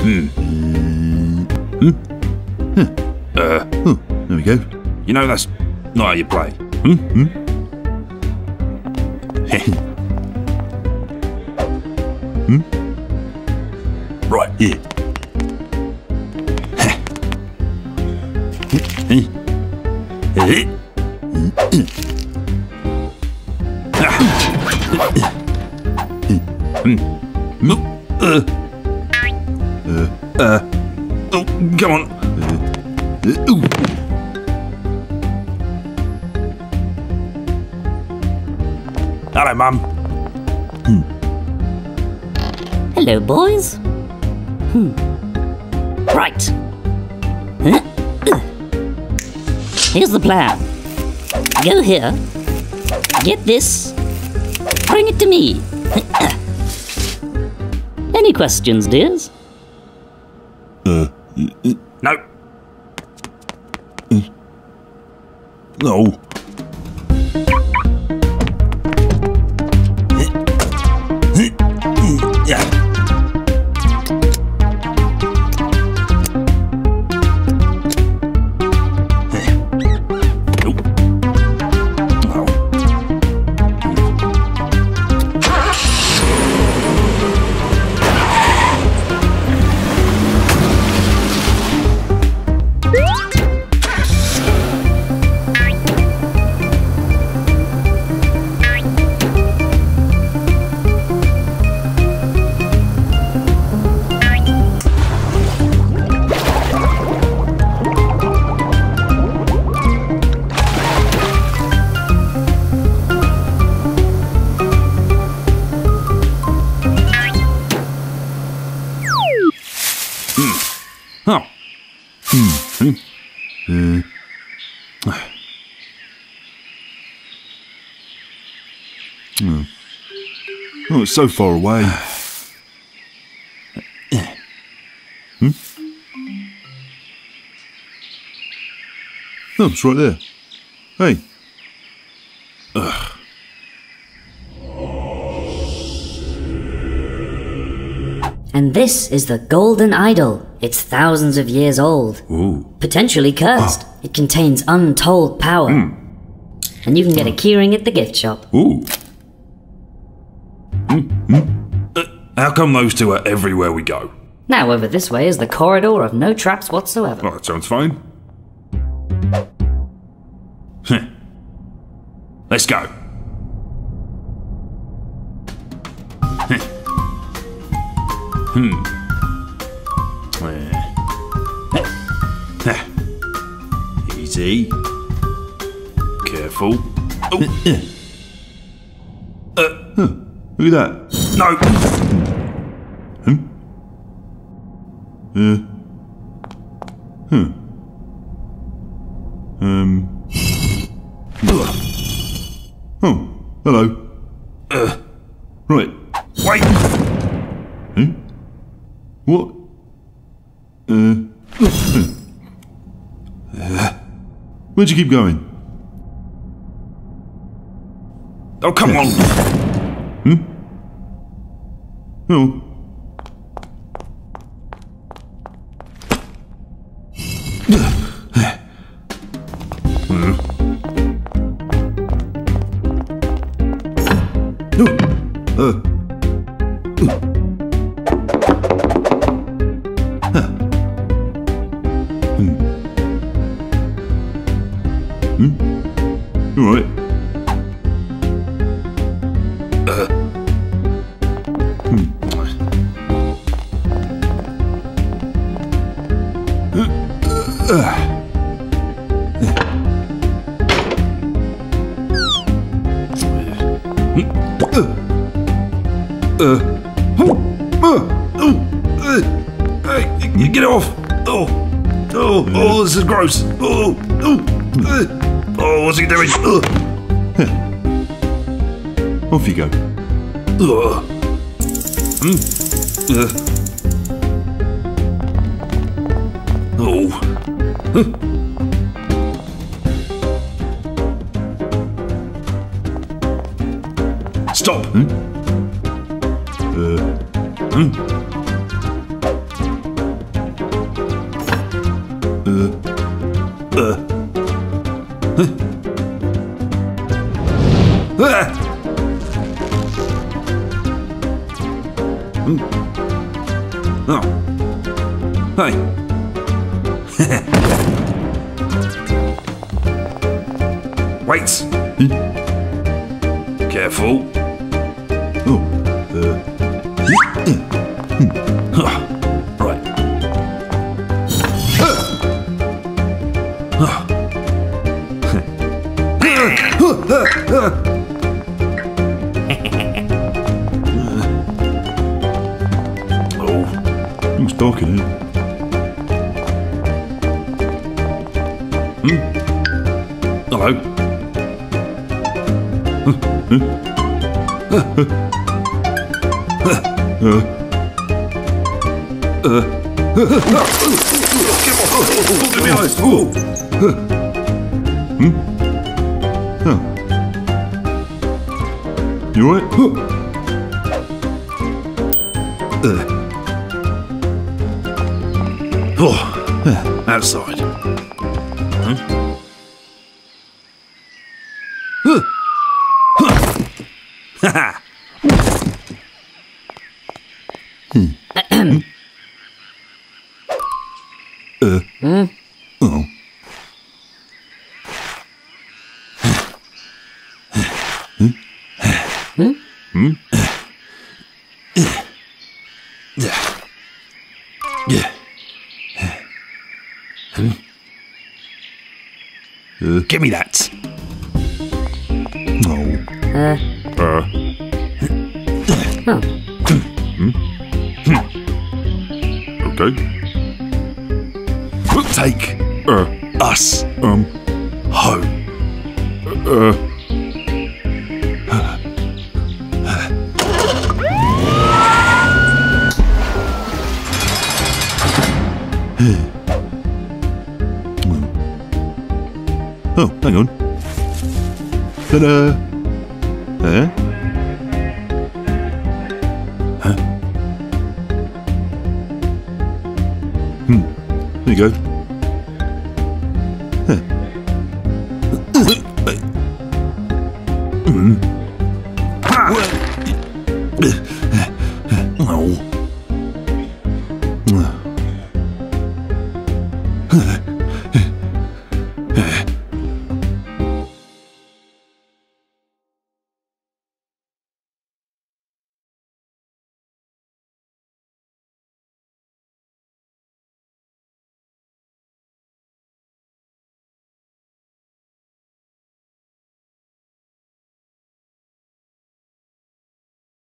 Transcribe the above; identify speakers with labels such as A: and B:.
A: There we go.
B: You know, that's not how you play. Right,
A: Yeah.
B: Oh, come on.
A: Ooh.
B: Hello, Mum.
C: Hello, boys. Right. Here's the plan. Go here. Get this. Bring it to me. Any questions, dears?
B: No.
A: No.
B: Yeah.
A: Oh, it's so far away. Oh, it's right there. Hey.
C: And this is the Golden Idol. It's thousands of years old.
B: Ooh.
C: Potentially cursed. It contains untold power. And you can get a keyring at the gift shop.
B: Ooh. How come those two are everywhere we go?
C: Now over this way is the corridor of no traps whatsoever.
B: Oh, that sounds fine. Let's go. Easy. Careful. Oh.
A: Look at that.
B: No.
A: Oh, hello. Right.
B: Wait.
A: What? Where'd you keep going?
B: Oh, come on.
A: Oh. All right.
B: Get off! Oh, this is gross. Oh, what's he doing?
A: Off you go.
B: Stop. Oh. Hey. Wait. Careful.
A: Oh.
B: Right. Oh.
A: It's dark in here.
B: Hello. Look at my eyes.
A: You alright?
B: Oh, outside. Ha!
A: Oh.
B: Give me that.
A: No. Okay.
B: Take us home.
A: Oh, hang on. Ta-da! Eh? Huh? There you go.